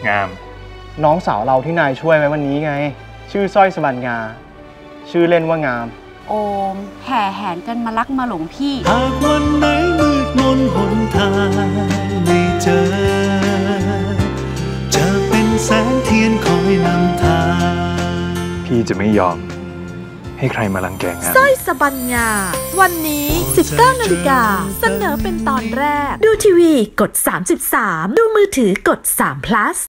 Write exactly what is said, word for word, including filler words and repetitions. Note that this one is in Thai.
งามน้องสาวเราที่นายช่วยไว้วันนี้ไงชื่อสร้อยสบัญญาชื่อเล่นว่างามโอมแห่แหนกันมารักมาหลงพี่หากวันไหนมืดมนหนทางไม่เจอจะเป็นแสงเทียนคอยนำทางพี่จะไม่ยอมให้ใครมารังแกงานสร้อยสบัญญาวันนี้ สิบเก้านาฬิกาเสนอเป็นตอนแรกดูทีวีกดสามสิบสามดูมือถือกดสาม plus